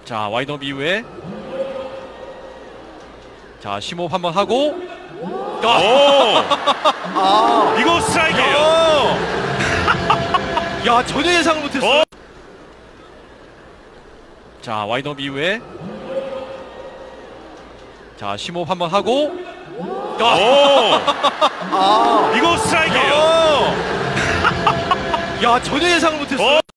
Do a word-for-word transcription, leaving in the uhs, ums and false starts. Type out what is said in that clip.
자, 와인업 이후에 자, 심호흡 한번 하고 오! 아, 이거 스트라이크예요. 야, 전혀 예상을 못했어요. 어? 자, 와인업 이후에 자, 심호흡 한번 하고 오! 아, 이거 스트라이크예요. 야, 전혀 예상을 못했어요. 어?